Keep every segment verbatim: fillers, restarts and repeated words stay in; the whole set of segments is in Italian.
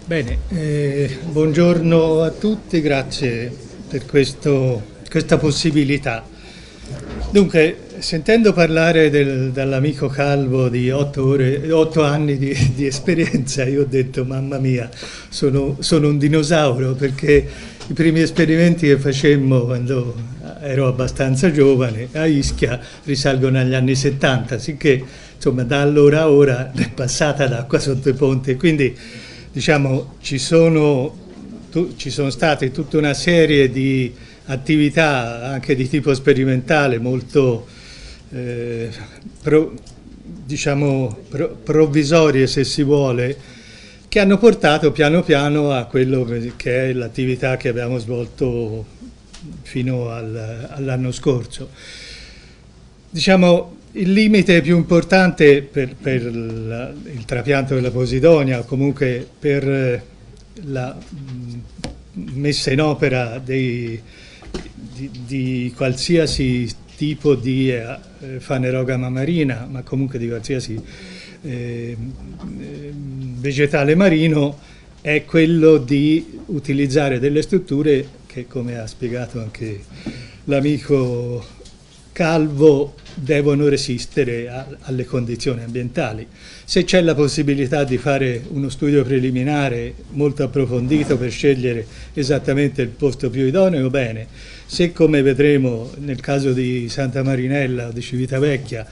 Bene, eh, buongiorno a tutti, grazie per questo- questa possibilità. Dunque, sentendo parlare del- dall'amico Calvo di otto ore, otto anni di, di esperienza, io ho detto, mamma mia, sono, sono un dinosauro, perché i primi esperimenti che facemmo quando ero abbastanza giovane a Ischia risalgono agli anni settanta, sicché insomma da allora a ora è passata l'acqua sotto i ponti, quindi diciamo ci sono, tu, ci sono state tutta una serie di attività anche di tipo sperimentale molto eh, pro, diciamo pro, provvisorie, se si vuole, che hanno portato piano piano a quello che è l'attività che abbiamo svolto fino al, all'anno scorso. Diciamo, il limite più importante per, per la, il trapianto della Posidonia, o comunque per la messa in opera dei, di, di qualsiasi tipo di eh, fanerogama marina, ma comunque di qualsiasi eh, vegetale marino, è quello di utilizzare delle strutture che, come ha spiegato anche l'amico Calvo, devono resistere a, alle condizioni ambientali. Se c'è la possibilità di fare uno studio preliminare molto approfondito per scegliere esattamente il posto più idoneo, bene. Se, come vedremo nel caso di Santa Marinella o di Civitavecchia,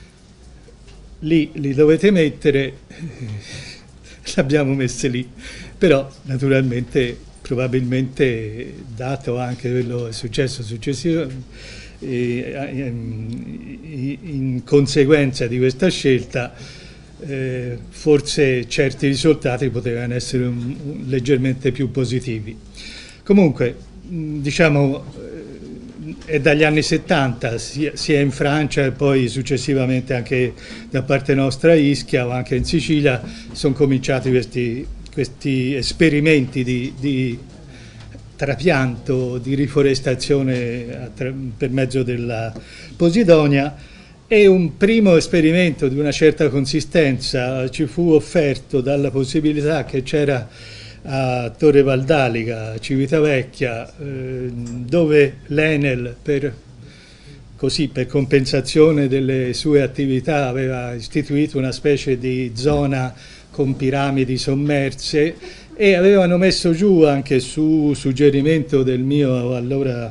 lì li dovete mettere, l'abbiamo messe lì, però naturalmente probabilmente, dato anche quello che è successo successivo, in conseguenza di questa scelta, eh, forse certi risultati potevano essere un, un, leggermente più positivi. Comunque, diciamo, è dagli anni settanta, sia, sia in Francia e poi successivamente anche da parte nostra a Ischia o anche in Sicilia, sono cominciati questi, questi esperimenti di, di trapianto, di riforestazione per mezzo della Posidonia, e un primo esperimento di una certa consistenza ci fu offerto dalla possibilità che c'era a Torre Valdaliga, a Civitavecchia, eh, dove l'Enel, per, così, per compensazione delle sue attività, aveva istituito una specie di zona con piramidi sommerse, e avevano messo giù, anche su suggerimento del mio allora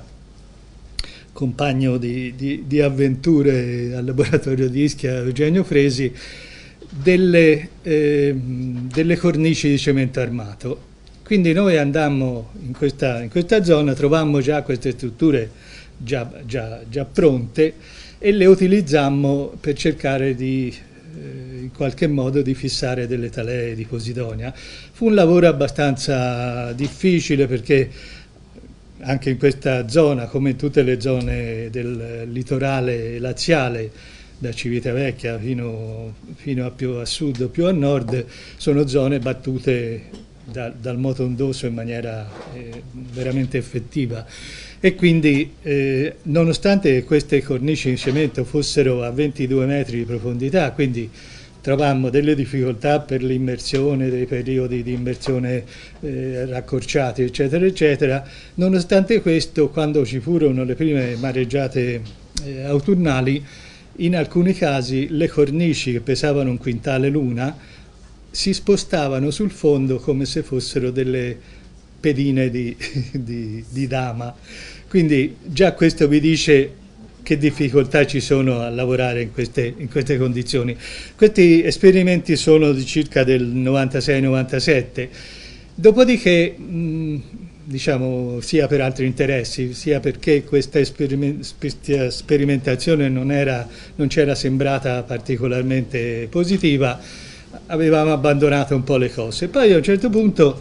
compagno di, di, di avventure al laboratorio di Ischia, Eugenio Fresi, delle, eh, delle cornici di cemento armato. Quindi noi andammo in questa, in questa zona, trovammo già queste strutture già, già, già pronte e le utilizzammo per cercare di in qualche modo di fissare delle talee di Posidonia. Fu un lavoro abbastanza difficile, perché anche in questa zona, come in tutte le zone del litorale laziale, da Civitavecchia fino, fino a più a sud o più a nord, sono zone battute da, dal moto ondoso in maniera eh, veramente effettiva. E quindi, eh, nonostante queste cornici in cemento fossero a ventidue metri di profondità, quindi trovammo delle difficoltà per l'immersione, dei periodi di immersione eh, raccorciati, eccetera, eccetera, nonostante questo, quando ci furono le prime mareggiate eh, autunnali, in alcuni casi le cornici, che pesavano un quintale l'una, si spostavano sul fondo come se fossero delle pedine di, di, di dama. Quindi già questo vi dice che difficoltà ci sono a lavorare in queste, in queste condizioni. Questi esperimenti sono di circa del novantasei novantasette, dopodiché, mh, diciamo, sia per altri interessi, sia perché questa sperimentazione non era, non c'era sembrata particolarmente positiva, avevamo abbandonato un po' le cose. Poi a un certo punto,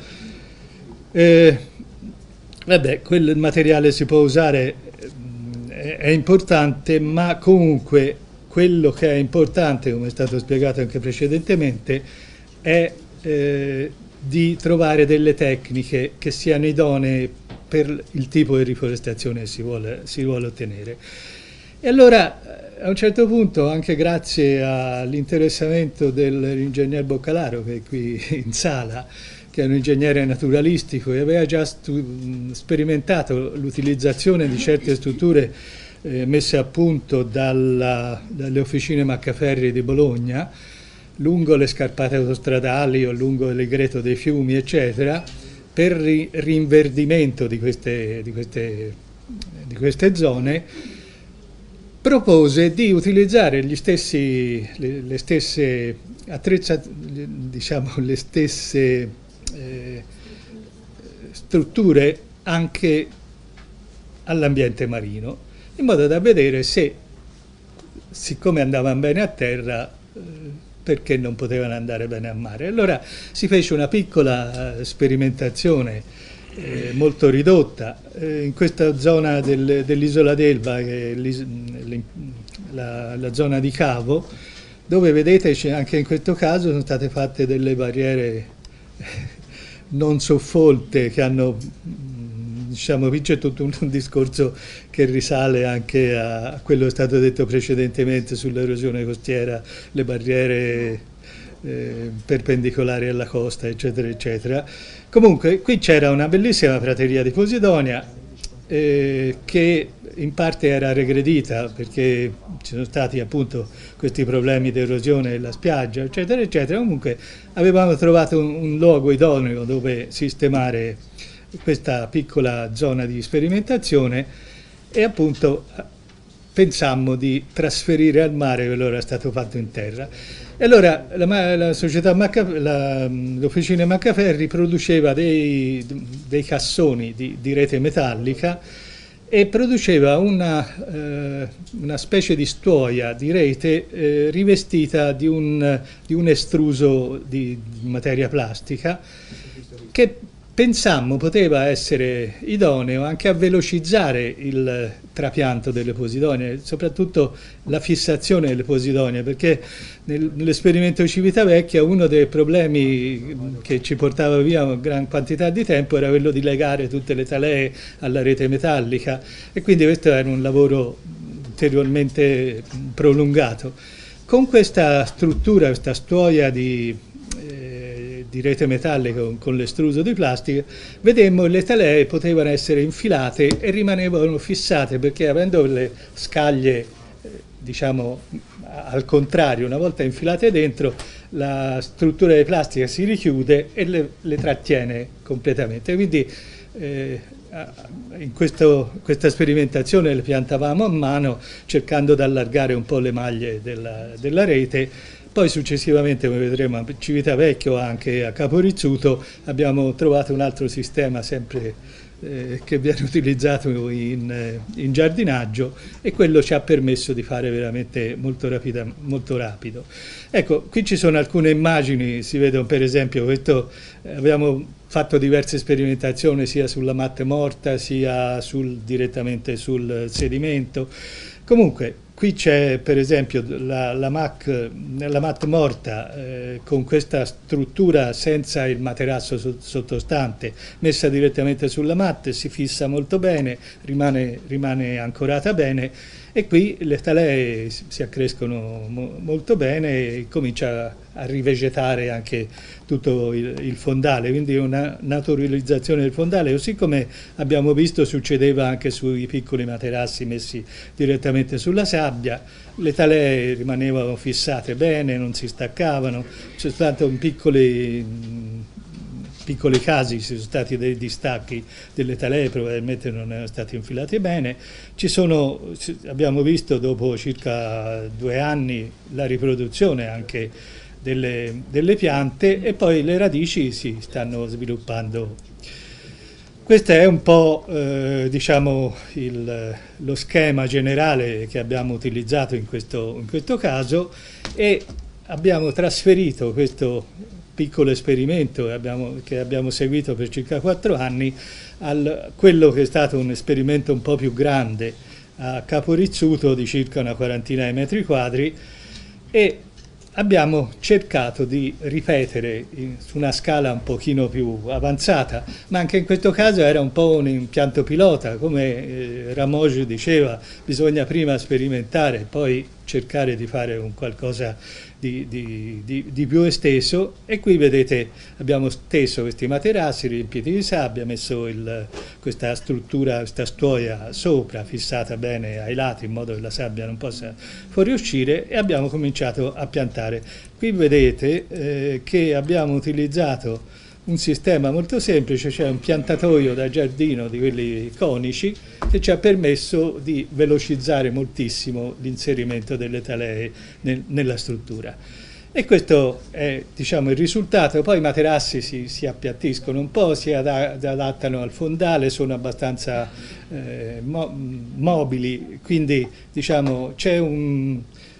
eh, vabbè, quel materiale si può usare, eh, è importante, ma comunque quello che è importante, come è stato spiegato anche precedentemente, è eh, di trovare delle tecniche che siano idonee per il tipo di riforestazione che si vuole, si vuole ottenere. E allora, a un certo punto, anche grazie all'interessamento dell'ingegner Boccalaro, che è qui in sala, che è un ingegnere naturalistico e aveva già sperimentato l'utilizzazione di certe strutture eh, messe a punto dalla, dalle officine Maccaferri di Bologna, lungo le scarpate autostradali o lungo il greto dei fiumi, eccetera, per ri rinverdimento di queste, di, queste, di queste zone, propose di utilizzare gli stessi, le, le stesse attrezzate, diciamo le stesse eh, strutture anche all'ambiente marino, in modo da vedere se, siccome andavano bene a terra, eh, perché non potevano andare bene a mare. Allora si fece una piccola sperimentazione eh, molto ridotta eh, in questa zona del, dell'isola d'Elba, che è la, la zona di Cavo, dove vedete anche in questo caso sono state fatte delle barriere non soffolte che hanno, diciamo, qui c'è tutto un, un discorso che risale anche a, a quello che è stato detto precedentemente sull'erosione costiera, le barriere eh, perpendicolari alla costa, eccetera, eccetera. Comunque qui c'era una bellissima prateria di Posidonia eh, che in parte era regredita perché ci sono stati appunto questi problemi di erosione della spiaggia, eccetera, eccetera. Comunque avevamo trovato un, un luogo idoneo dove sistemare questa piccola zona di sperimentazione e appunto pensammo di trasferire al mare quello che era stato fatto in terra. E allora la, la società l'officina Maccaferri produceva dei, dei cassoni di, di rete metallica e produceva una, eh, una specie di stuoia di rete eh, rivestita di un, di un estruso di, di materia plastica che pensammo poteva essere idoneo anche a velocizzare il trapianto delle posidonie, soprattutto la fissazione delle posidonie, perché nel, nell'esperimento di Civitavecchia uno dei problemi che ci portava via una gran quantità di tempo era quello di legare tutte le talee alla rete metallica e quindi questo era un lavoro ulteriormente prolungato. Con questa struttura, questa stuoia di di rete metallica con, con l'estruso di plastica, vedemmo che le talee potevano essere infilate e rimanevano fissate perché avendo le scaglie eh, diciamo al contrario, una volta infilate dentro la struttura di plastica si richiude e le, le trattiene completamente, quindi eh, in questo, questa sperimentazione le piantavamo a mano cercando di allargare un po' le maglie della, della rete. Poi successivamente, come vedremo a Civitavecchio, anche a Capo Rizzuto, abbiamo trovato un altro sistema sempre eh, che viene utilizzato in, eh, in giardinaggio e quello ci ha permesso di fare veramente molto, rapida, molto rapido. Ecco, qui ci sono alcune immagini, si vedono per esempio, questo, eh, abbiamo fatto diverse sperimentazioni sia sulla matte morta sia sul, direttamente sul sedimento. Comunque, qui c'è per esempio la, la, mac, la mat morta eh, con questa struttura senza il materasso sottostante, messa direttamente sulla mat, si fissa molto bene, rimane, rimane ancorata bene e qui le talee si accrescono mo, molto bene e comincia a rivegetare anche tutto il, il fondale, quindi una naturalizzazione del fondale, così come abbiamo visto succedeva anche sui piccoli materassi messi direttamente sulla sabbia, le talee rimanevano fissate bene, non si staccavano, c'è stato un piccoli piccoli casi, ci sono stati dei distacchi delle talee, probabilmente non erano stati infilati bene. Ci sono, abbiamo visto dopo circa due anni la riproduzione anche delle, delle piante e poi le radici si stanno sviluppando. Questo è un po' eh, diciamo il, lo schema generale che abbiamo utilizzato in questo, in questo caso e abbiamo trasferito questo piccolo esperimento che abbiamo, che abbiamo seguito per circa quattro anni a quello che è stato un esperimento un po' più grande a Capo Rizzuto di circa una quarantina di metri quadri e abbiamo cercato di ripetere in, su una scala un pochino più avanzata, ma anche in questo caso era un po' un impianto pilota, come eh, Ramogi diceva, bisogna prima sperimentare, poi cercare di fare un qualcosa di, di, di, di più esteso, e qui vedete abbiamo steso questi materassi riempiti di sabbia, messo il, questa struttura, questa stuoia sopra, fissata bene ai lati in modo che la sabbia non possa fuoriuscire, e abbiamo cominciato a piantare. Qui vedete eh, che abbiamo utilizzato un sistema molto semplice, cioè un piantatoio da giardino di quelli conici, che ci ha permesso di velocizzare moltissimo l'inserimento delle talee nel, nella struttura. E questo è, diciamo, il risultato. Poi i materassi si, si appiattiscono un po', si adattano al fondale, sono abbastanza eh, mo mobili, quindi diciamo c'è un,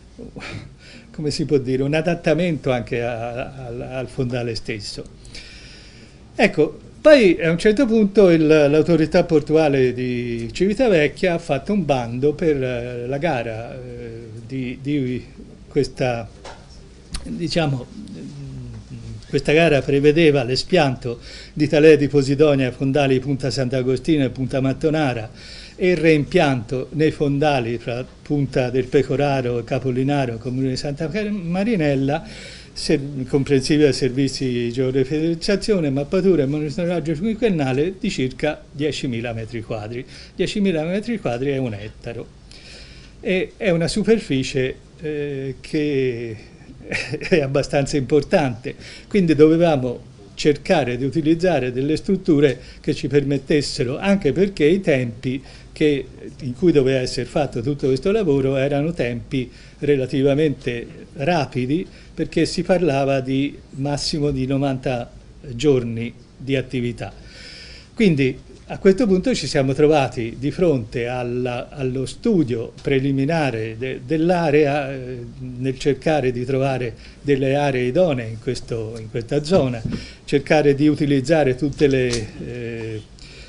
come si può dire, un adattamento anche a, a, al fondale stesso. Ecco, poi a un certo punto l'autorità portuale di Civitavecchia ha fatto un bando per eh, la gara eh, di, di questa, diciamo, questa gara prevedeva l'espianto di talee di Posidonia, fondali Punta Sant'Agostino e Punta Mattonara, e il reimpianto nei fondali fra Punta del Pecoraro e Capolinaro, comune di Santa Marinella, comprensiva servizi di georeferenziazione, mappatura e monitoraggio quinquennale di circa diecimila metri quadri. diecimila metri quadri è un ettaro. E è una superficie eh, che è abbastanza importante, quindi dovevamo cercare di utilizzare delle strutture che ci permettessero, anche perché i tempi che, in cui doveva essere fatto tutto questo lavoro erano tempi relativamente rapidi, perché si parlava di massimo di novanta giorni di attività. Quindi a questo punto ci siamo trovati di fronte alla, allo studio preliminare de, dell'area, eh, nel cercare di trovare delle aree idonee in, questo, in questa zona, cercare di utilizzare tutte le, eh,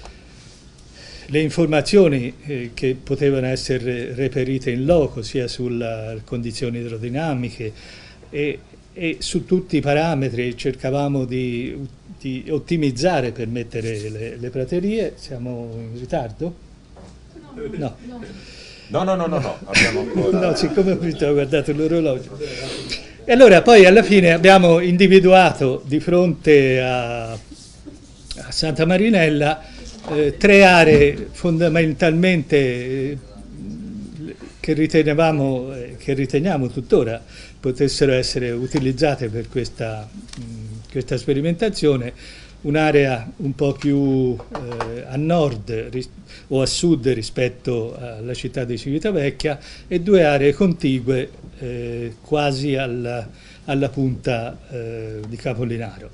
le informazioni eh, che potevano essere reperite in loco, sia sulle condizioni idrodinamiche e, e su tutti i parametri. Cercavamo di, di ottimizzare per mettere le, le praterie. Siamo in ritardo? No. No, no, no, no, no, abbiamo ancora... No, siccome ho guardato l'orologio. E allora poi alla fine abbiamo individuato di fronte a, a Santa Marinella eh, tre aree fondamentalmente eh, che ritenevamo, eh, che riteniamo tuttora potessero essere utilizzate per questa, mh, questa sperimentazione. Un'area un po' più eh, a nord o a sud rispetto alla città di Civitavecchia, e due aree contigue eh, quasi alla, alla punta eh, di Capolinaro.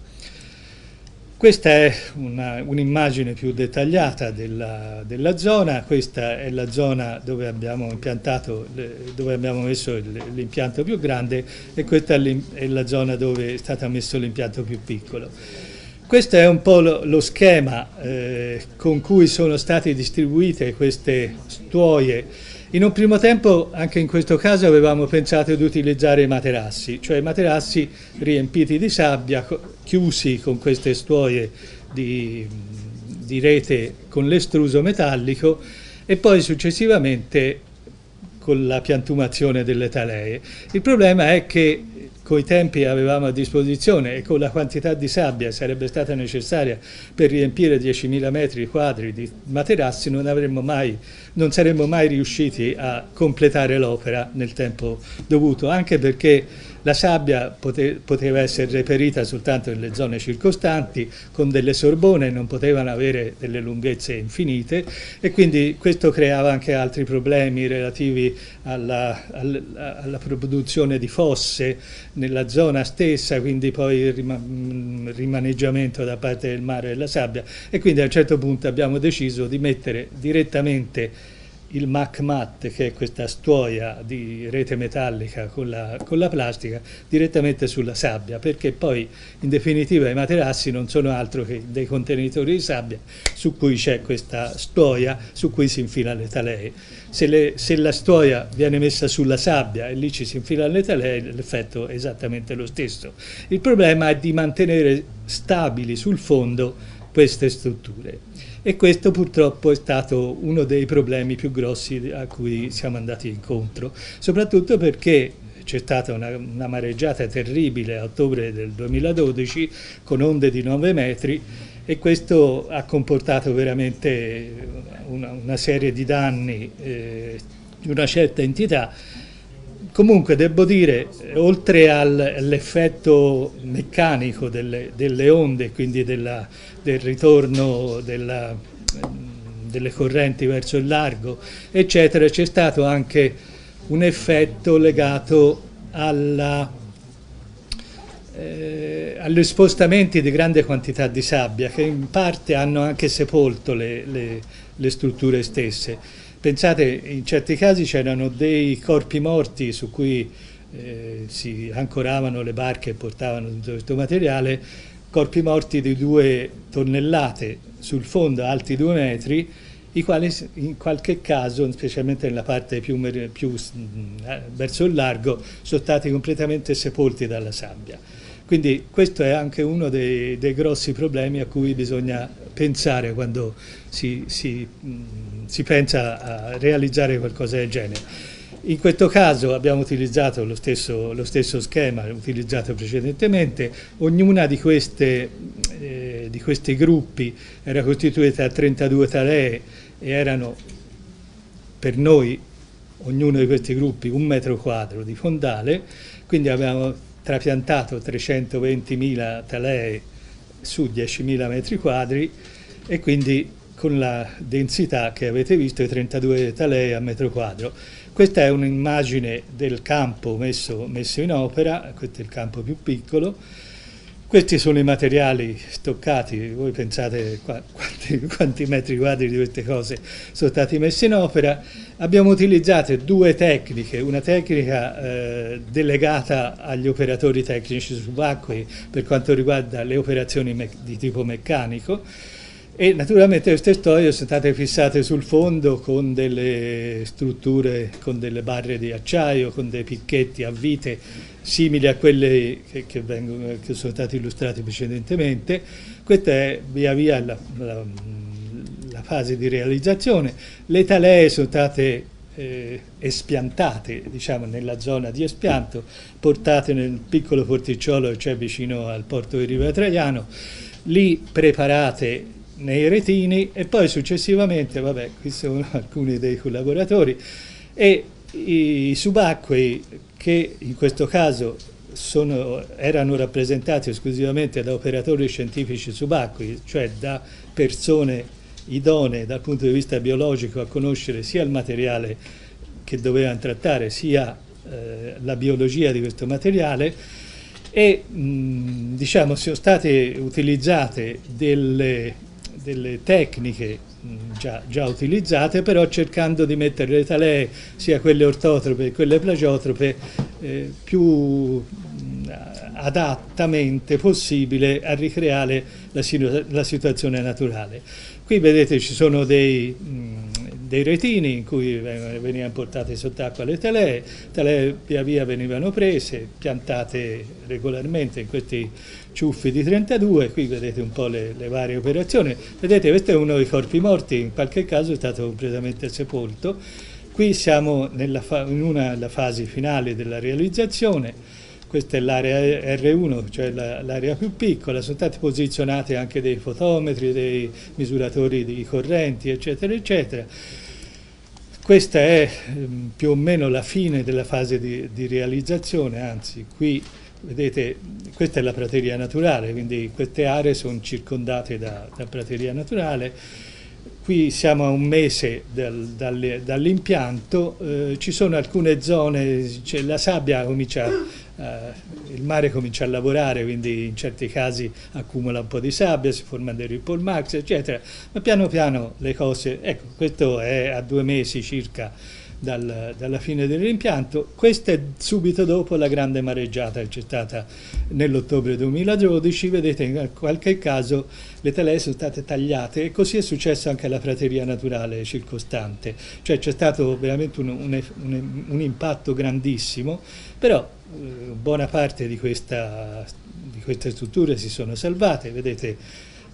Questa è un'immagine un più dettagliata della, della zona. Questa è la zona dove abbiamo impiantato, dove abbiamo messo l'impianto più grande, e questa è la zona dove è stato messo l'impianto più piccolo. Questo è un po' lo, lo schema eh, con cui sono state distribuite queste stuoie. In un primo tempo, anche in questo caso, avevamo pensato di utilizzare i materassi, cioè materassi riempiti di sabbia, chiusi con queste stuoie di, di rete con l'estruso metallico, e poi successivamente con la piantumazione delle talee. Il problema è che con i tempi che avevamo a disposizione e con la quantità di sabbia che sarebbe stata necessaria per riempire diecimila metri quadri di materassi, non avremmo mai, non saremmo mai riusciti a completare l'opera nel tempo dovuto, anche perché la sabbia pote, poteva essere reperita soltanto nelle zone circostanti, con delle sorbone, non potevano avere delle lunghezze infinite, e quindi questo creava anche altri problemi relativi alla, alla, alla produzione di fosse nella zona stessa, quindi poi il rima, rimaneggiamento da parte del mare della sabbia, e quindi a un certo punto abbiamo deciso di mettere direttamente il MacMat, che è questa stuoia di rete metallica con la, con la plastica, direttamente sulla sabbia, perché poi in definitiva i materassi non sono altro che dei contenitori di sabbia su cui c'è questa stuoia su cui si infilano le talee. Se, le, se la stuoia viene messa sulla sabbia e lì ci si infilano le talee, l'effetto è esattamente lo stesso. Il problema è di mantenere stabili sul fondo queste strutture. e questo purtroppo è stato uno dei problemi più grossi a cui siamo andati incontro, soprattutto perché c'è stata una, una mareggiata terribile a ottobre del duemiladodici con onde di nove metri, e questo ha comportato veramente una, una serie di danni eh, di una certa entità. Comunque devo dire, oltre all'effetto meccanico delle, delle onde, quindi della, del ritorno della, delle correnti verso il largo, eccetera, c'è stato anche un effetto legato alla, eh, agli spostamenti di grande quantità di sabbia, che in parte hanno anche sepolto le, le, le strutture stesse. Pensate, in certi casi c'erano dei corpi morti su cui eh, si ancoravano le barche e portavano tutto questo materiale, corpi morti di due tonnellate sul fondo, alti due metri, i quali in qualche caso, specialmente nella parte più, più verso il largo, sono stati completamente sepolti dalla sabbia. Quindi questo è anche uno dei, dei grossi problemi a cui bisogna pensare quando si, si, si pensa a realizzare qualcosa del genere. In questo caso abbiamo utilizzato lo stesso, lo stesso schema utilizzato precedentemente. Ognuna di, queste, eh, di questi gruppi era costituita da trentadue talee e erano per noi, ognuno di questi gruppi, un metro quadro di fondale, quindi abbiamo trapiantato trecentoventimila talee su diecimila metri quadri, e quindi con la densità che avete visto, i trentadue talee a metro quadro. Questa è un'immagine del campo messo, messo in opera, questo è il campo più piccolo. Questi sono i materiali stoccati, voi pensate quanti, quanti metri quadri di queste cose sono stati messi in opera. Abbiamo utilizzato due tecniche, una tecnica eh, delegata agli operatori tecnici subacquei per quanto riguarda le operazioni di tipo meccanico, e naturalmente queste storie sono state fissate sul fondo con delle strutture, con delle barre di acciaio, con dei picchetti a vite simili a quelle che, che, vengono, che sono stati illustrati precedentemente. Questa è via via la, la, la fase di realizzazione. Le talee sono state eh, espiantate, diciamo, nella zona di espianto, portate nel piccolo porticciolo che c'è vicino al porto di Riva Traiano, lì preparate nei retini, e poi successivamente, vabbè, qui sono alcuni dei collaboratori, e i subacquei, che in questo caso sono, erano rappresentati esclusivamente da operatori scientifici subacquei, cioè da persone idonee dal punto di vista biologico a conoscere sia il materiale che dovevano trattare, sia eh, la biologia di questo materiale, e mh, diciamo sono state utilizzate delle delle tecniche già, già utilizzate, però cercando di mettere le talee, sia quelle ortotrope che quelle plagiotrope, eh, più adattamente possibile a ricreare la, la situazione naturale. Qui vedete ci sono dei, mh, dei retini in cui venivano portate sott'acqua le talee, talee via via venivano prese, piantate regolarmente in questi ciuffi di trentadue, qui vedete un po' le, le varie operazioni. Vedete, questo è uno dei corpi morti, in qualche caso è stato completamente sepolto. Qui siamo nella fa in una delle fasi finali della realizzazione. Questa è l'area erre uno, cioè l'area la, più piccola, sono stati posizionati anche dei fotometri, dei misuratori di correnti, eccetera, eccetera. Questa è ehm, più o meno la fine della fase di, di realizzazione, anzi qui vedete, questa è la prateria naturale, quindi queste aree sono circondate da, da prateria naturale. Qui siamo a un mese dal, dall'impianto, eh, ci sono alcune zone, cioè la sabbia comincia, eh, il mare comincia a lavorare, quindi in certi casi accumula un po' di sabbia, si formano dei ripple max, eccetera, ma piano piano le cose, ecco, questo è a due mesi circa dal, dalla fine dell'impianto. Questo è subito dopo la grande mareggiata che c'è stata nell'ottobre duemiladodici, vedete in qualche caso le talee sono state tagliate, e così è successo anche alla prateria naturale circostante, cioè c'è stato veramente un, un, un, un impatto grandissimo, però eh, buona parte di, questa, di queste strutture si sono salvate, vedete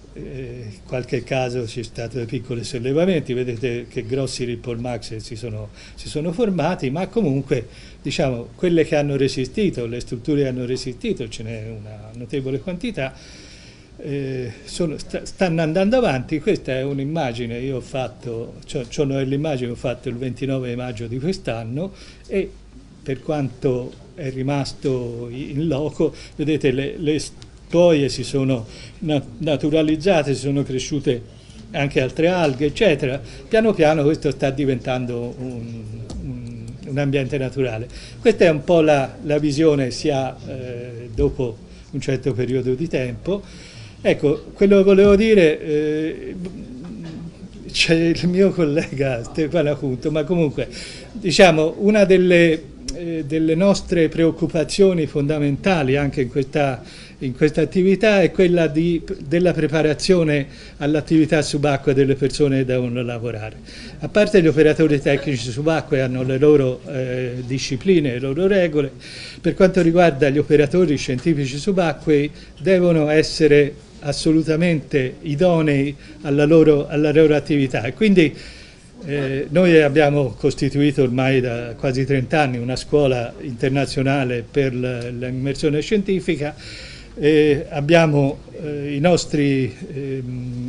eh, in qualche caso ci sono stati piccoli sollevamenti, vedete che grossi ripple max si sono, si sono formati, ma comunque diciamo quelle che hanno resistito, le strutture che hanno resistito, ce n'è una notevole quantità, eh, sono, st stanno andando avanti. Questa è un'immagine, io ho fatto, cioè, cioè l'immagine ho fatto il ventinove maggio di quest'anno, e per quanto è rimasto in loco, vedete le, le stoie si sono naturalizzate, si sono cresciute anche altre alghe, eccetera. Piano piano questo sta diventando un, un, un ambiente naturale. Questa è un po' la, la visione si ha eh, dopo un certo periodo di tempo. Ecco, quello che volevo dire, eh, c'è il mio collega Stefano Acunto, ma comunque diciamo una delle, eh, delle nostre preoccupazioni fondamentali anche in questa in questa attività è quella di, della preparazione all'attività subacquea delle persone che devono lavorare. A parte gli operatori tecnici subacquei hanno le loro eh, discipline, le loro regole, per quanto riguarda gli operatori scientifici subacquei devono essere assolutamente idonei alla loro, alla loro attività, e quindi eh, noi abbiamo costituito ormai da quasi trent'anni una scuola internazionale per l'immersione scientifica. Eh, abbiamo eh, i nostri eh,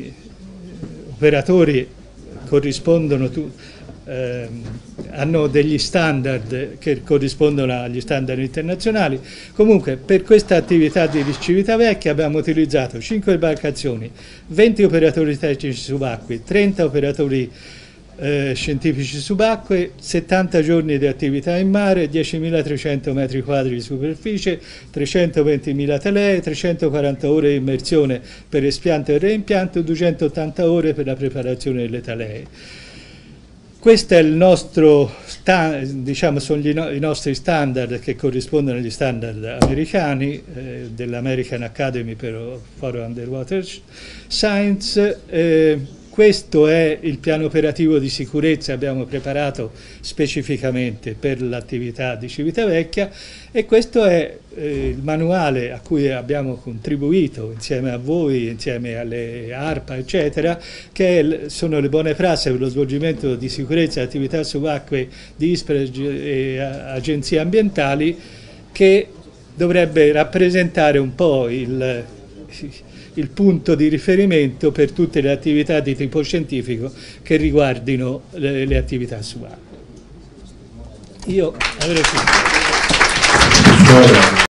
operatori corrispondono tu, eh, hanno degli standard che corrispondono agli standard internazionali. Comunque per questa attività di Civitavecchia abbiamo utilizzato cinque imbarcazioni, venti operatori tecnici subacquei, trenta operatori Eh, scientifici subacquei, settanta giorni di attività in mare, diecimilatrecento metri quadri di superficie, trecentoventimila telee, trecentoquaranta ore di immersione per espianto e reimpianto, duecentottanta ore per la preparazione delle talee. Questo è il nostro, diciamo, sono gli no, i nostri standard che corrispondono agli standard americani eh, dell'American Academy for Underwater Science. Eh, Questo è il piano operativo di sicurezza che abbiamo preparato specificamente per l'attività di Civitavecchia, e questo è eh, il manuale a cui abbiamo contribuito insieme a voi, insieme alle ARPA, eccetera, che sono le buone prassi per lo svolgimento di sicurezza e attività subacquee di ISPRA e agenzie ambientali, che dovrebbe rappresentare un po' il il punto di riferimento per tutte le attività di tipo scientifico che riguardino le, le attività subacquee. Io avrei finito.